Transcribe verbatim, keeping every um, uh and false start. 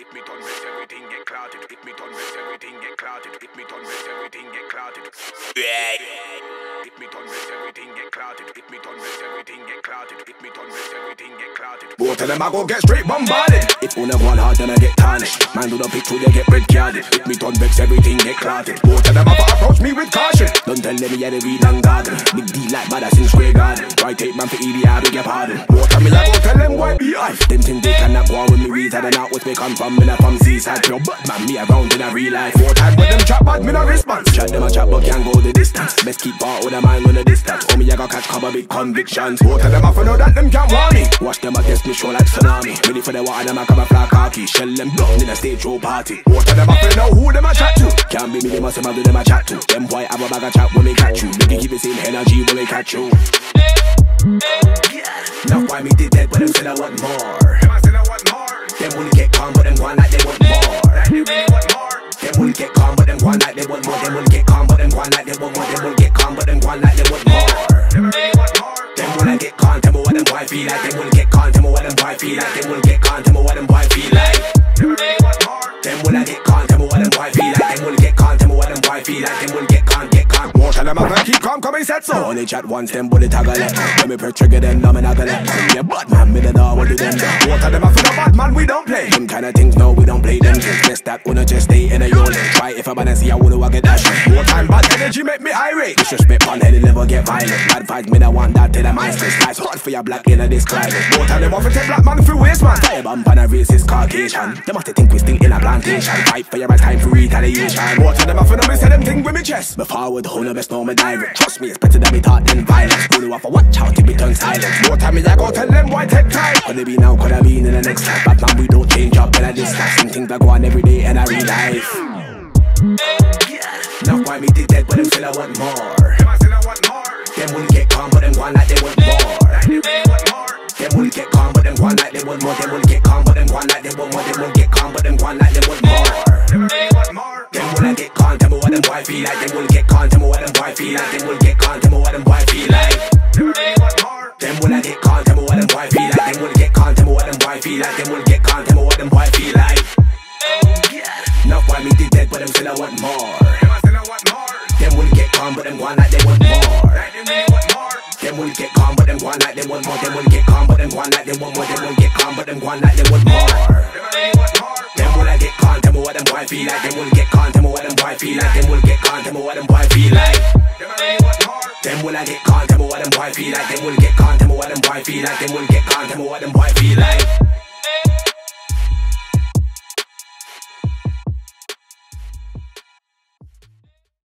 It me done vex, everything get clouted. It me done vex, everything get clouted. It me done vex, everything get clouted. It me done vex, everything get clouted. It me done vex, everything get clouted. It me done vex, everything get clouted. Both of them I go get straight bombarded. If one of one hard then I get tarnished. Man do the pick till they get red carded. It me done vex, everything get clouted. Both of them I approach me with caution. Don't tell them yeah they read and garden. Big D like badass in Square Garden. Try take man for E D I beg your pardon. Both of me I go tell them why be I. Them think they cannot go on with me retard and out with me come from. Me not from seaside pure but man me around in a real life. Four times with them chat but me no response. Chat them a chat but can't go the distance. Best keep part with a mind on the distance. Oh me I got catch cover big convictions. Both of them I know that them can't warn me. Watch them a test me show like tsunami. Ready for the water them a come a fly khaki. Shell them down in a stage show party. Both of them I know who them a chat to. Can't be me they must have do them a chat to. Them boy have a bag of chat when me catch you. They can keep the same energy when they catch you. Now why me did that but them still I want more. Them I still I want more. Them will get calm but them go on like they want more. Like they really want more. Them will get calm but them go on like they want more. Them will get calm but them go on like they want more. Them will get calm but them go on like they want more. Them really want more. Them will get calm, tell me what them boy feel like. Them will get calm, tell me what them boy feel like. Them will get calm, tell me what them boy feel like. Them really want more. Them will get calm, tell me what them boy feel like. Them will get calm, tell me what them boy feel like. Them will get calm, get calm. More tell them I keep calm, come and set so. Only chat once, them bullet tag a let. When me per trigger them, no me not gonna let. Yeah, bad man, me don't know what to them. More tell them I feel a bad man, we don't play. Them kind of things, no, we don't play them. Just that, wanna just stay in a unit. Try if I'm gonna see I wanna walk it dash. More time, bad energy make me irate. Disrespect on head, never get violent. Bad vibes, me don't want that till I'm mindless. Nice hard for your black in a this climate. More time, them off to take black man through waste man. Fire bump on a racist Caucasian. Them have to think we stink in a plantation. Fight for your right time for retaliation. More time, them off to me say them thing with me chest. Before I would hold the best know me direct. Trust me, it's better than me thought than violence. Go to off a watch out if it turns silent. More time, me I go tell them why take time. Could it be now, could I be in the next life? But man, we don't change up in a this life. Some things that go on every day in a real life. Now why me did that, but them still I want more. Them I still I want more. Them will get calm, but them go on like they want more. Like they really want more. Them will get calm, but them go on like they want more. Them will get calm, but them go on like they want more. Them will get calm, but them go on like they want more. Them really want more. Them will get calm, tell me what them boy feel like. Them will get calm, tell me what them boy feel like. Them will get calm, tell me what them boy feel like. Them really want more. Them will get calm, tell me what them boy feel like. Them will get calm, tell me what them boy feel like. Them will get calm, tell me what them boy feel like. Now why me did that, but them still I want more. Them I still I want more. Them will get calm, but them go on like they want more. Like they really want more. Them will get calm, but them go on like they want more. Them will get calm, but them go on like they want more. Them will get calm, but them go on like they want more. Them really want more. Them will get calm, tell me what them boy feel like. Them will get calm, tell me what them boy feel like. Them will get calm, tell me what them boy feel like. Them really want more. Them will get calm, tell me what them boy feel like. Them will get calm, tell me what them boy feel like. Them will get calm, tell me what them boy feel like.